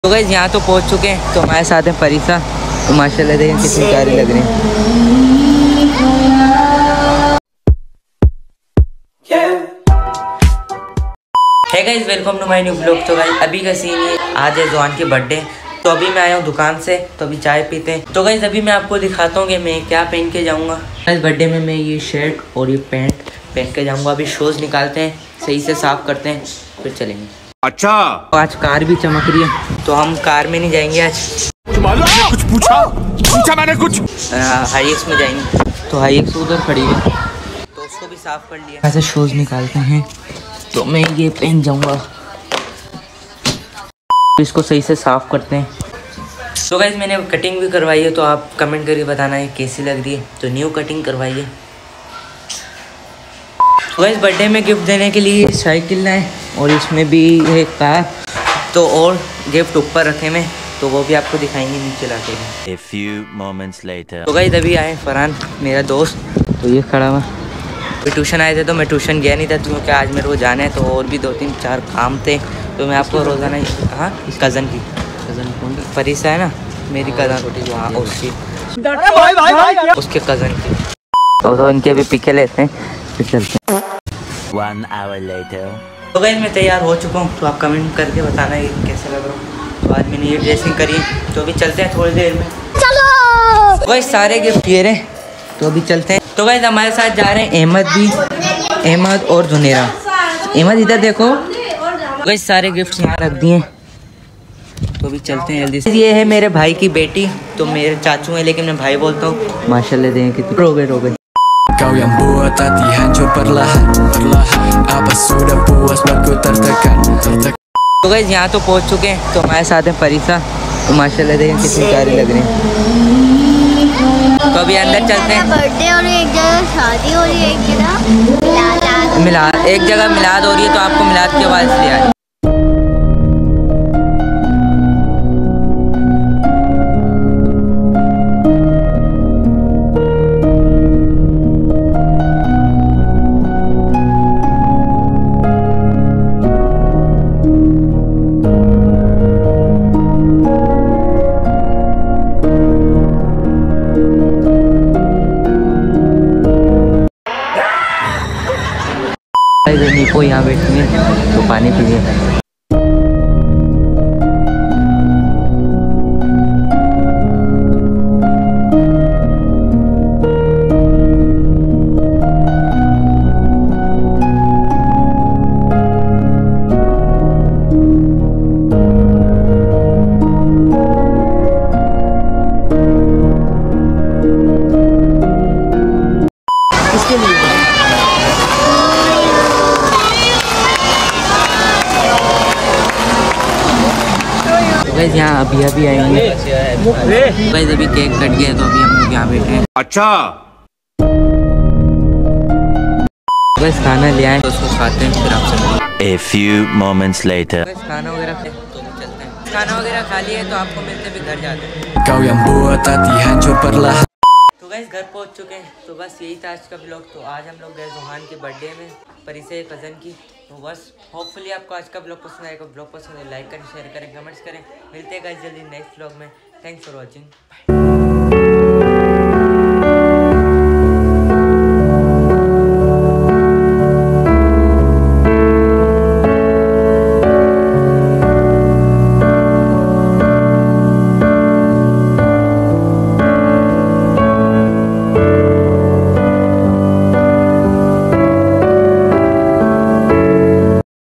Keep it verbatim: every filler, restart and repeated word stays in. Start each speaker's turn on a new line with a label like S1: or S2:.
S1: तो गाइस यहाँ तो पहुँच चुके हैं। तो हमारे साथ है फरीसा। तो माशाल्लाह देखें कितनी प्यारी लग रही है। Guys welcome to my new blog. तो गाइस अभी का सीन है, आज है जुहान की बर्थडे। तो अभी मैं आया हूँ दुकान से, तो अभी चाय पीते हैं। तो गाइस अभी मैं आपको दिखाता हूँ कि मैं क्या पहन के जाऊँगा। गाइस बर्थडे में मैं ये शर्ट और ये पैंट पहन के जाऊँगा। अभी शूज़ निकालते हैं, सही से साफ़ करते हैं, फिर चलेंगे। अच्छा तो आज कार भी चमक रही है, तो हम कार में नहीं जाएंगे आज।
S2: मैंने कुछ पूछा पूछा मैंने कुछ
S1: हाई एक्स में जाएंगे। तो हाई एक्स उधर खड़ी है, तो उसको भी साफ़ कर लिया। ऐसे शूज़ निकालते हैं, तो मैं ये पहन जाऊँगा। इसको सही से साफ़ करते हैं। तो गाइस मैंने कटिंग भी करवाई है, तो आप कमेंट करके बताना है कैसी लग रही है। तो न्यू कटिंग करवाई है। तो गाइस बर्थडे में गिफ्ट देने के लिए साइकिल लाए, और इसमें भी है कार। तो और गिफ्ट ऊपर रखे में, तो वो भी आपको दिखाएंगे नीचे लाके।
S3: A few moments later.
S1: तो गाइस अभी आए फरहान मेरा दोस्त, तो ये खड़ा हुआ। फिर ट्यूशन आए थे, तो मैं ट्यूशन गया नहीं था क्योंकि आज मेरे को जाना है। तो और भी दो तीन चार काम थे, तो मैं आपको रोज़ाना हाँ इस कज़न की कज़न कौन फरीसा है ना, मेरी कज़न छोटी जो हाँ उसकी उसके कज़न की। तो, तो इनके भी पिके लेते हैं, फिर चलते हैं।
S3: One hour later.
S1: तो गाइस मैं तैयार हो चुका हूँ, तो आप कमेंट करके बताना ये कैसा लग रहा हूँ। तो आज मैंने ये ड्रेसिंग करी है, तो अभी चलते हैं थोड़ी देर में। चलो तो गाइस सारे गिफ्ट ये रहे, तो अभी चलते हैं। तो गाइस हमारे साथ जा रहे हैं अहमद भी, अहमद और जुनेरा। अहमद इधर देखो। गाइस सारे गिफ्ट यहाँ रख दिए, तो अभी चलते हैं जल्दी से। ये है मेरे भाई की बेटी, तो मेरे चाचू हैं लेकिन मैं भाई बोलता हूँ। माशाल्लाह देखें कितनी रो गए रो गए।
S4: Kau yang buat hati hancur perlahan, perlahan. Apa sudah puas baku tertekan, tertekan.
S1: तो गाइस यहाँ तो पहुँच चुके हैं। तो हमारे साथ है फरीसा। तो माशाल्लाह देखें कितनी प्यारी लग रही है। तो अभी अंदर चलते हैं।
S5: बर्थडे और एक जगह शादी हो रही है, एक जगह
S1: मिलाद, एक जगह मिलाद हो रही है, तो आपको मिलाद की आवाज़ इसलिए आ रही है। नीको यहाँ बैठी है, तो पानी पी लिया। इसके लिए गाइस यहाँ अभी अभी आएंगे। गाइस अभी केक कट गया, तो अभी हम लोग यहाँ बैठे हैं।
S2: अच्छा
S1: गाइस खाना ले आए, तो उसको खाते हैं, फिर आपसे।
S3: A few moments later.
S1: Guys खाना वगैरह तो चलते हैं। खाना वगैरह खा लिए, तो आपको मिलते हैं, फिर घर जाते हैं।
S4: Kau yang buat hati hancur perlahan.
S1: तो गाइस घर पहुँच चुके हैं। तो बस यही था आज का ब्लॉग। तो आज हम लोग गए जुहान की बर्थडे में, परिसे कज़न की। तो बस होपफुली आपको आज का ब्लॉग पसंद आएगा। ब्लॉग पसंद है लाइक करें, शेयर करें, कमेंट्स करें। मिलते हैं गाइस जल्दी नेक्स्ट ब्लॉग में। Thanks for watching.